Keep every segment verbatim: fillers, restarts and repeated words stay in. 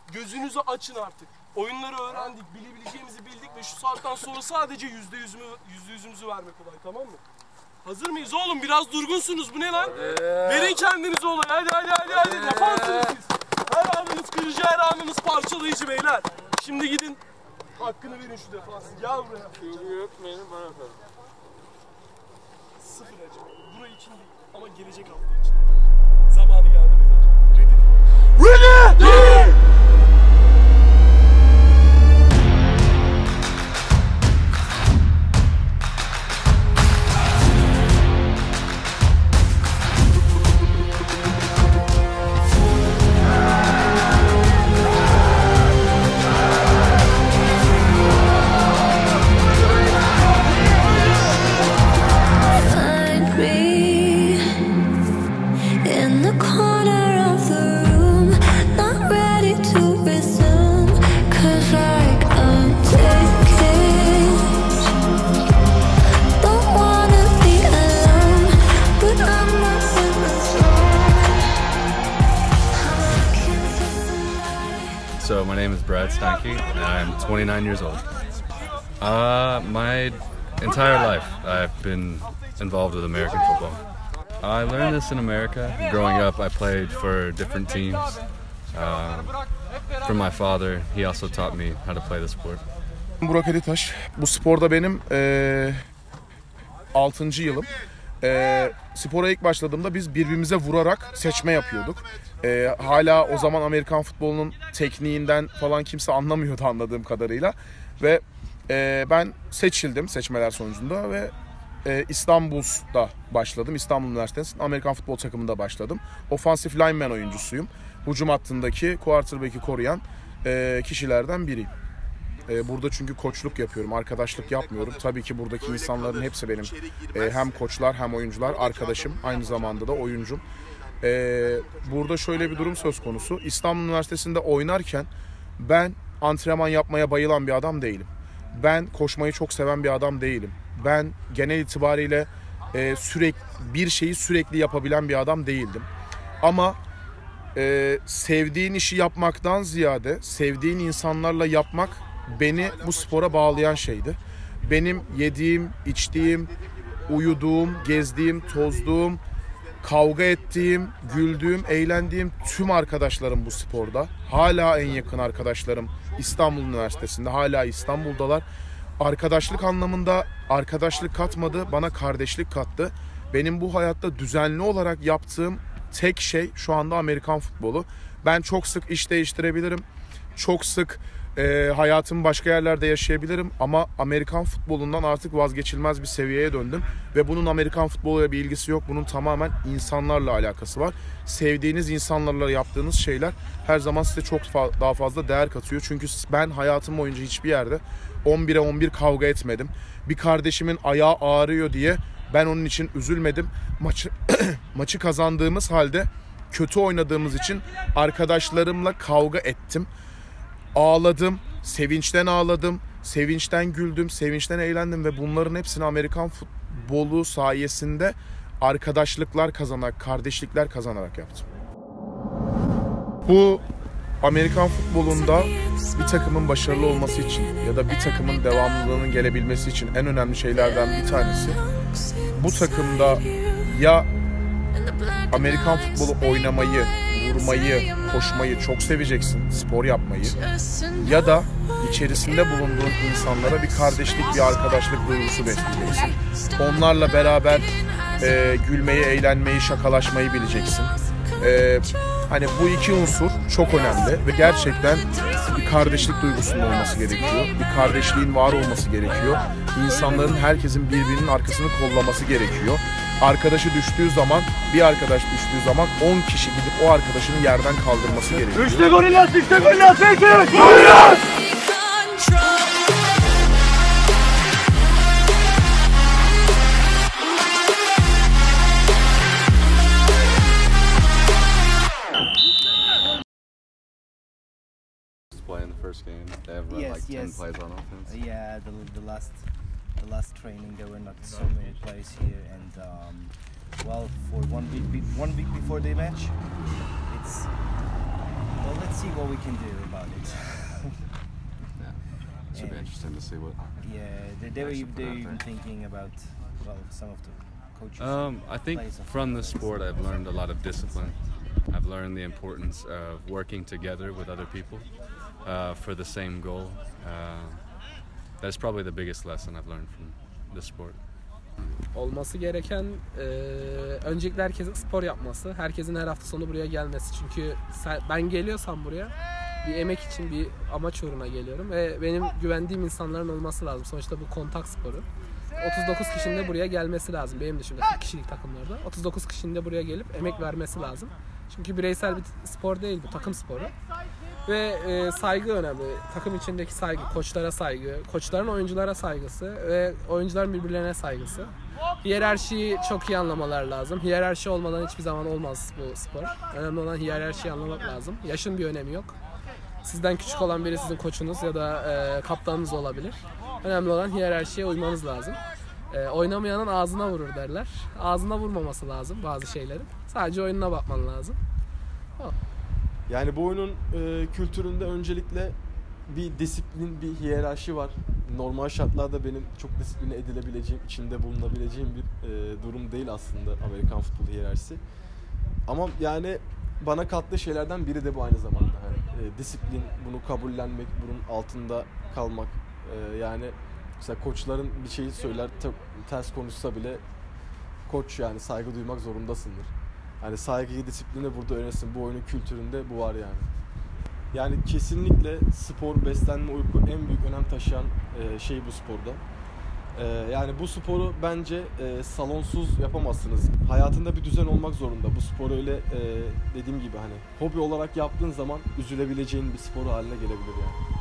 Gözünüzü açın artık. Oyunları öğrendik, bilebileceğimizi bildik ve şu saatten sonra sadece yüzde yüzümü, yüzde yüzümüzü vermek olay, tamam mı? Hazır mıyız oğlum? Biraz durgunsunuz. Bu ne lan? Ee... Verin kendinizi olay. Hadi hadi hadi hadi. Ee... Defansınız siz. Her anınız kırıcı, her anınız parçalayıcı beyler. Şimdi gidin. Hakkını verin şu defansı. Gel buraya. Çünkü yok benim bana kalın. Sıfır acı. Bura için değil ama gelecek hafta için. Zamanı geldi beyler. Ready? Ready! So my name is Brad Stanky and I'm twenty-nine years old. Uh, my entire life I've been involved with American football. I learned this in America. Growing up I played for different teams. Uh, from my father, he also taught me how to play the sport. Burak Elitaş. Bu sporda benim ee, altıncı yılım. E, spora ilk başladığımda biz birbirimize vurarak seçme yapıyorduk. E, hala o zaman Amerikan futbolunun tekniğinden falan kimse anlamıyordu anladığım kadarıyla. Ve e, ben seçildim seçmeler sonucunda ve e, İstanbul'da başladım. İstanbul Üniversitesi'nin Amerikan futbol takımında başladım. Offensive lineman oyuncusuyum. Hücum hattındaki quarterback'i koruyan e, kişilerden biriyim. Burada çünkü koçluk yapıyorum, arkadaşlık yapmıyorum. Tabii ki buradaki insanların hepsi benim hem koçlar hem oyuncular, arkadaşım. Aynı zamanda da oyuncum. Burada şöyle bir durum söz konusu. İstanbul Üniversitesi'nde oynarken ben antrenman yapmaya bayılan bir adam değilim. Ben koşmayı çok seven bir adam değilim. Ben genel itibariyle sürekli bir şeyi sürekli yapabilen bir adam değildim. Ama sevdiğin işi yapmaktan ziyade sevdiğin insanlarla yapmak beni bu spora bağlayan şeydi. Benim yediğim, içtiğim, uyuduğum, gezdiğim, tozduğum, kavga ettiğim, güldüğüm, eğlendiğim tüm arkadaşlarım bu sporda. Hala en yakın arkadaşlarım İstanbul Üniversitesi'nde, hala İstanbul'dalar. Arkadaşlık anlamında arkadaşlık katmadı, bana kardeşlik kattı. Benim bu hayatta düzenli olarak yaptığım tek şey şu anda Amerikan futbolu. Ben çok sık iş değiştirebilirim, çok sık E, hayatımı başka yerlerde yaşayabilirim ama Amerikan futbolundan artık vazgeçilmez bir seviyeye döndüm ve bunun Amerikan futboluyla bir ilgisi yok. Bunun tamamen insanlarla alakası var. Sevdiğiniz insanlarla yaptığınız şeyler her zaman size çok fa- daha fazla değer katıyor. Çünkü ben hayatım boyunca hiçbir yerde on bire on bir kavga etmedim. Bir kardeşimin ayağı ağrıyor diye ben onun için üzülmedim. Maçı maçı kazandığımız halde kötü oynadığımız için arkadaşlarımla kavga ettim. Ağladım, sevinçten ağladım, sevinçten güldüm, sevinçten eğlendim ve bunların hepsini Amerikan futbolu sayesinde arkadaşlıklar kazanarak, kardeşlikler kazanarak yaptım. Bu Amerikan futbolunda bir takımın başarılı olması için ya da bir takımın devamlılığının gelebilmesi için en önemli şeylerden bir tanesi bu takımda ya Amerikan futbolu oynamayı, vurmayı, koşmayı çok seveceksin, spor yapmayı ya da içerisinde bulunduğun insanlara bir kardeşlik, bir arkadaşlık duygusu besleyeceksin. Onlarla beraber e, gülmeyi, eğlenmeyi, şakalaşmayı bileceksin. E, hani bu iki unsur çok önemli ve gerçekten bir kardeşlik duygusunun olması gerekiyor. Bir kardeşliğin var olması gerekiyor. İnsanların, herkesin birbirinin arkasını kollaması gerekiyor. Arkadaşı düştüğü zaman, bir arkadaş düştüğü zaman on kişi gidip o arkadaşını yerden kaldırması gerekiyor. İşte Gorillas, işte Gorillas, peki! Gorillas! Play in the first game, they have run yes, like ten yes. plays on offense. Yeah, the, the last the last training there were not so many plays here, and um, well, for one week be one week before the match, it's Well, let's see what we can do about it. Yeah. Should be interesting to see what. Yeah, they, they were even, they were even thinking about, well, some of the coaches. Um, I think from the sport I've learned a lot of discipline. I've learned the importance of working together with other people uh, for the same goal. Uh, that's probably the biggest lesson I've learned from the sport. Olması gereken e, öncelikle herkesin spor yapması, herkesin her hafta sonu buraya gelmesi. Çünkü sen, ben geliyorsam buraya bir emek için, bir amaç uğruna geliyorum ve benim güvendiğim insanların olması lazım. Sonuçta bu kontak sporu. otuz dokuz kişinin de buraya gelmesi lazım. Benim dışımda kırk kişilik takımlarda. otuz dokuz kişinin de buraya gelip emek vermesi lazım. Çünkü bireysel bir spor değil bu, takım sporu. Ve e, saygı önemli. Takım içindeki saygı, koçlara saygı, koçların oyunculara saygısı ve oyuncuların birbirlerine saygısı. Hiyerarşiyi çok iyi anlamaları lazım. Hiyerarşi olmadan hiçbir zaman olmaz bu spor. Önemli olan hiyerarşiyi anlamak lazım. Yaşın bir önemi yok. Sizden küçük olan biri sizin koçunuz ya da e, kaptanınız olabilir. Önemli olan hiyerarşiye uymanız lazım. E, oynamayanın ağzına vurur derler. Ağzına vurmaması lazım bazı şeylerin. Sadece oyununa bakman lazım. O. Yani bu oyunun e, kültüründe öncelikle bir disiplin, bir hiyerarşi var. Normal şartlarda benim çok disipline edilebileceğim, içinde bulunabileceğim bir e, durum değil aslında Amerikan futbolu hiyerarşisi. Ama yani bana kattığı şeylerden biri de bu aynı zamanda. Yani, e, disiplin, bunu kabullenmek, bunun altında kalmak. E, yani mesela koçların bir şeyi söyler, ters konuşsa bile koç yani saygı duymak zorundasındır. Yani saygıyı, disiplini burada öğrenirsin. Bu oyunun kültüründe bu var yani. Yani kesinlikle spor, beslenme, uyku en büyük önem taşıyan e, şey bu sporda. E, yani bu sporu bence e, salonsuz yapamazsınız. Hayatında bir düzen olmak zorunda. Bu spor öyle e, dediğim gibi hani hobi olarak yaptığın zaman üzülebileceğin bir spor haline gelebilir yani.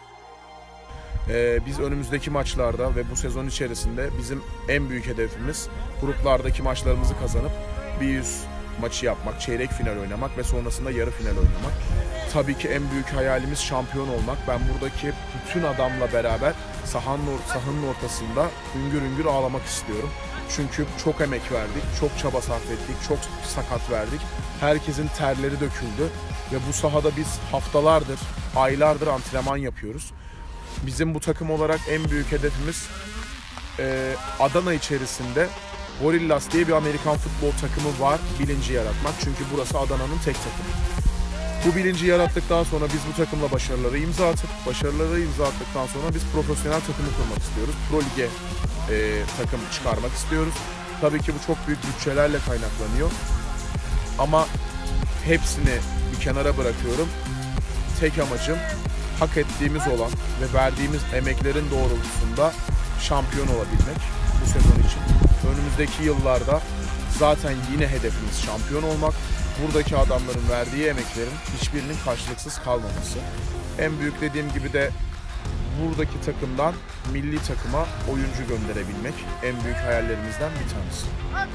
Ee, biz önümüzdeki maçlarda ve bu sezon içerisinde bizim en büyük hedefimiz gruplardaki maçlarımızı kazanıp bir yüz maçı yapmak, çeyrek final oynamak ve sonrasında yarı final oynamak. Tabii ki en büyük hayalimiz şampiyon olmak. Ben buradaki bütün adamla beraber sahanın, sahanın ortasında hüngür hüngür ağlamak istiyorum. Çünkü çok emek verdik, çok çaba sarf ettik, çok sakat verdik. Herkesin terleri döküldü ve bu sahada biz haftalardır, aylardır antrenman yapıyoruz. Bizim bu takım olarak en büyük hedefimiz e, Adana içerisinde Gorillas diye bir Amerikan futbol takımı var bilinci yaratmak. Çünkü burası Adana'nın tek takımı. Bu bilinci yarattıktan sonra biz bu takımla başarıları imza atıp, başarıları imza attıktan sonra biz profesyonel takımı kurmak istiyoruz. Pro Lig'e e, takım çıkarmak istiyoruz. Tabii ki bu çok büyük bütçelerle kaynaklanıyor. Ama hepsini bir kenara bırakıyorum. Tek amacım hak ettiğimiz olan ve verdiğimiz emeklerin doğrultusunda şampiyon olabilmek bu sezon için. Önümüzdeki yıllarda zaten yine hedefimiz şampiyon olmak. Buradaki adamların verdiği emeklerin hiçbirinin karşılıksız kalmaması. En büyük dediğim gibi de buradaki takımdan milli takıma oyuncu gönderebilmek en büyük hayallerimizden bir tanesi.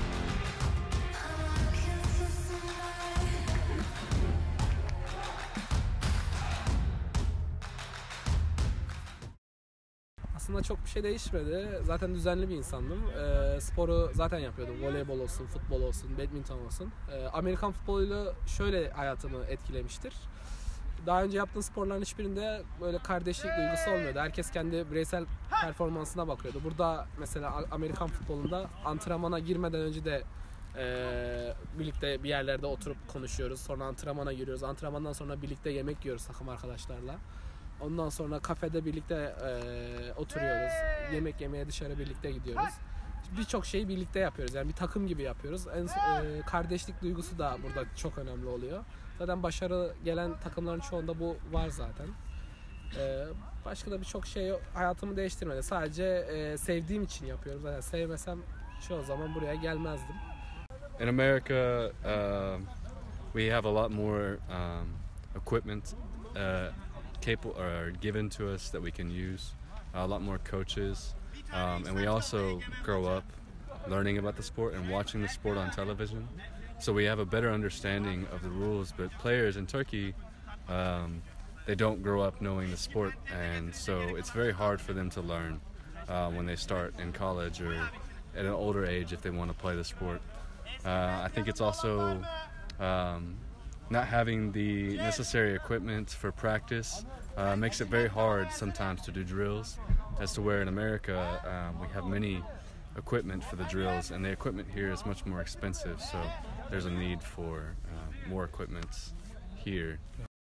Aslında çok bir şey değişmedi. Zaten düzenli bir insandım. E, sporu zaten yapıyordum. Voleybol olsun, futbol olsun, badminton olsun. E, Amerikan futboluyla şöyle hayatımı etkilemiştir. Daha önce yaptığım sporların hiçbirinde böyle kardeşlik duygusu olmuyordu. Herkes kendi bireysel performansına bakıyordu. Burada mesela Amerikan futbolunda antrenmana girmeden önce de e, birlikte bir yerlerde oturup konuşuyoruz. Sonra antrenmana giriyoruz. Antrenmandan sonra birlikte yemek yiyoruz takım arkadaşlarla. Ondan sonra kafede birlikte e, oturuyoruz. Yemek yemeye dışarı birlikte gidiyoruz. Birçok şeyi birlikte yapıyoruz. Yani bir takım gibi yapıyoruz. En, e, kardeşlik duygusu da burada çok önemli oluyor. Zaten başarı gelen takımların çoğunda bu var zaten. E, başka da birçok şey hayatımı değiştirmedi. Sadece e, sevdiğim için yapıyorum. Zaten sevmesem çoğu zaman buraya gelmezdim. In America, uh, we have a lot more um, equipment. Uh, capable or given to us that we can use, a lot more coaches, um, and we also grow up learning about the sport and watching the sport on television, so we have a better understanding of the rules. But players in Turkey, um, they don't grow up knowing the sport, and so it's very hard for them to learn uh, when they start in college or at an older age if they want to play the sport. uh, I think it's also um, not having the necessary equipment for practice uh, makes it very hard sometimes to do drills, as to where in America um, we have many equipment for the drills, and the equipment here is much more expensive, so there's a need for uh, more equipment here.